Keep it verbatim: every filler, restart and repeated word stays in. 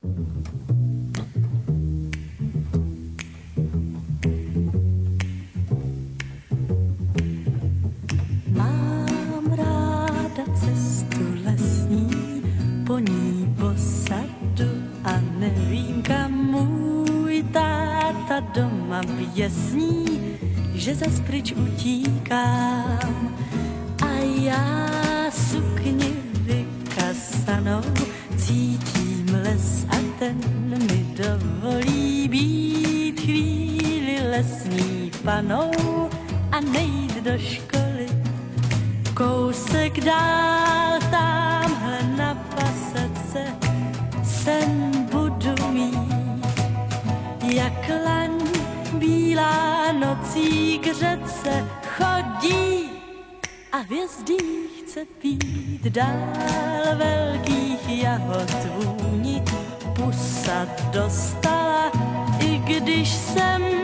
Mám ráda cestu lesní, po ní posadu a nevím kam můj táta doma běsní, že zas pryč utíkám a já sukni vykasanou cítím les a ten mi dovolí být chvíli lesní panou a nejít do školy. Kousek dál támhle na pasece sen budu mít, jak laň bílá nocí k řece chodí a hvězdí chce pít dál velkých jahod vůni. Pusa dostala, i když jsem